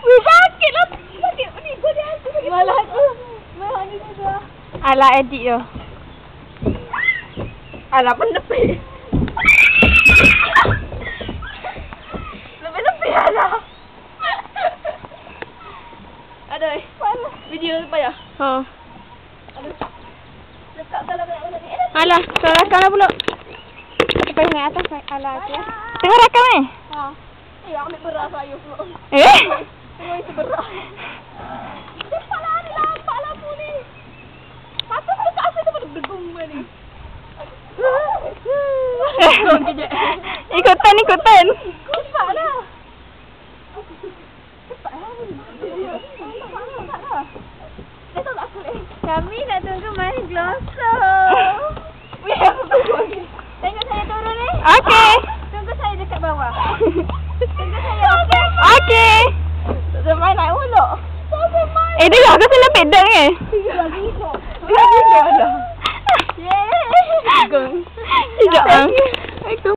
Wih, sakit lah. Sakit ni kau dia. Malah aku. Malah ni tu. Alah edit tu. Alah penepih. Lebih-lebih alah. Aduh, video payah. Ha. Aduh. Letak dalam mana ni? Alah, rakam pula. Kita pergi naik atas, alah tu. Tengah rakam ni? Ha. Aku ambil beras saya pula. Tengok itu beras. Cepatlah ni, lambat lampu ni. Patut dekat asal tu pada berdegung ni. Ikutan. Cepatlah. Kami nak tunggu main Glosso. Tengok saya turun ni. Okey. Tunggu saya dekat bawah. Tunggu saya. Okey. Tak main naik ulok. Dia aku salah pedal ke? Tiga lagi. Yeay.